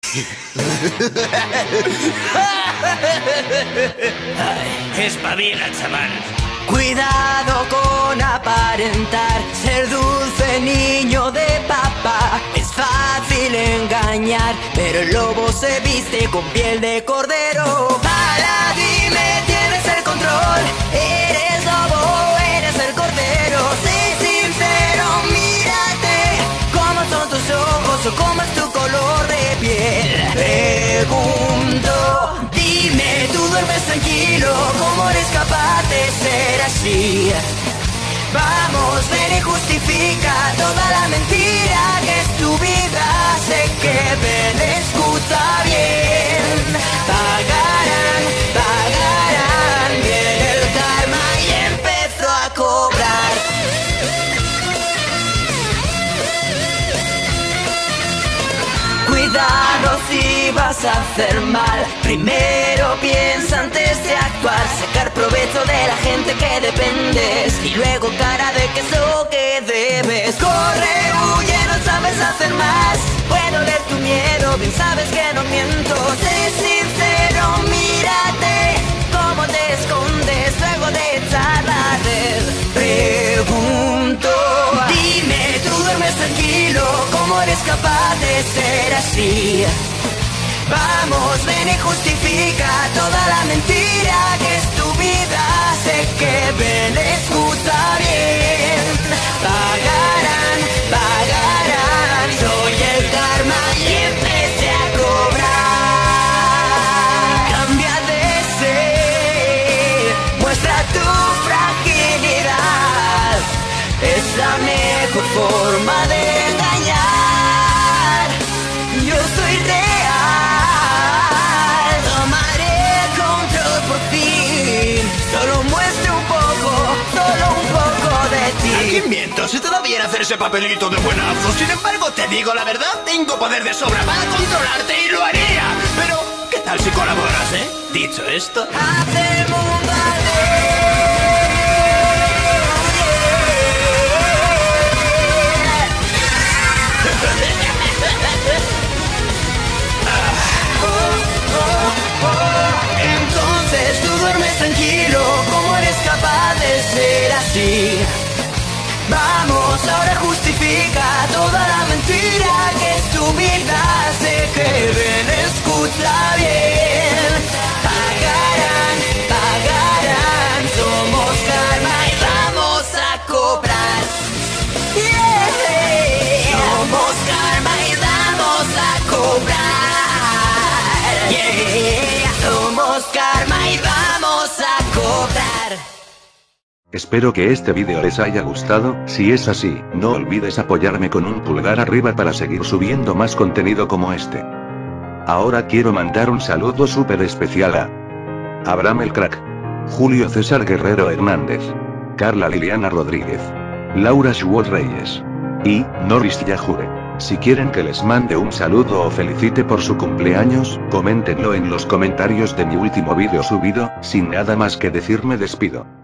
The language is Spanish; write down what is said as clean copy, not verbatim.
Ay, espabila, chaval. Cuidado con aparentar ser dulce niño de papá. Es fácil engañar, pero el lobo se viste con piel de cordero. Ala, dime, tienes el control. Eres lobo, eres el cordero. Sé sincero, mírate. ¿Cómo son tus ojos o cómo es tu color de piel? Pregunto, dime, ¿tú duermes tranquilo? ¿Cómo eres capaz de ser así? Vamos, ven y justifica toda la mentira que es tu vida. Sé que ven, escucha bien. Pagarán, pagarán. Viene el karma y empezó a cobrar. Cuidado si vas a hacer mal. Primero piensa antes de actuar. Sacar provecho de la gente que dependes y luego cara de que es lo que debes. Corre, huye, no sabes hacer más. Puedo leer tu miedo, bien sabes que no miento. Sé sincero, mírate cómo te escondes luego de echar la red. Pregunto, dime, ¿tú duermes tranquilo? ¿Cómo eres capaz de ser así? Vamos, ven y justifica toda la mentira que es tu vida. Sé que ven, escucha bien. Pagarán, pagarán. Soy el karma y empecé a cobrar. Cambia de ser, muestra tu fragilidad. Es la mejor forma de engañar. Yo soy real. Solo muestre un poco, solo un poco de ti. Aquí miento, si todavía en hacer ese papelito de buenazo. Sin embargo, te digo la verdad, tengo poder de sobra para controlarte y lo haría. Pero, ¿qué tal si colaboras, eh? Dicho esto... Hace el mundo Entonces tú duermes tranquilo, ¿cómo eres capaz de ser así? Vamos, ahora justifica toda la mentira que es tu vida. Sé que ven, escucha bien. Pagarán, pagarán. Somos karma y vamos a cobrar. Yeah. Somos karma y vamos a cobrar. Yeah. Somos karma y vamos a cobrar. Espero que este vídeo les haya gustado. Si es así, no olvides apoyarme con un pulgar arriba para seguir subiendo más contenido como este. Ahora quiero mandar un saludo súper especial a Abraham el Crack, Julio César Guerrero Hernández, Carla Liliana Rodríguez, Laura Schwartz Reyes y Norris Yajure. Si quieren que les mande un saludo o felicite por su cumpleaños, coméntenlo en los comentarios de mi último vídeo subido. Sin nada más que decir, me despido.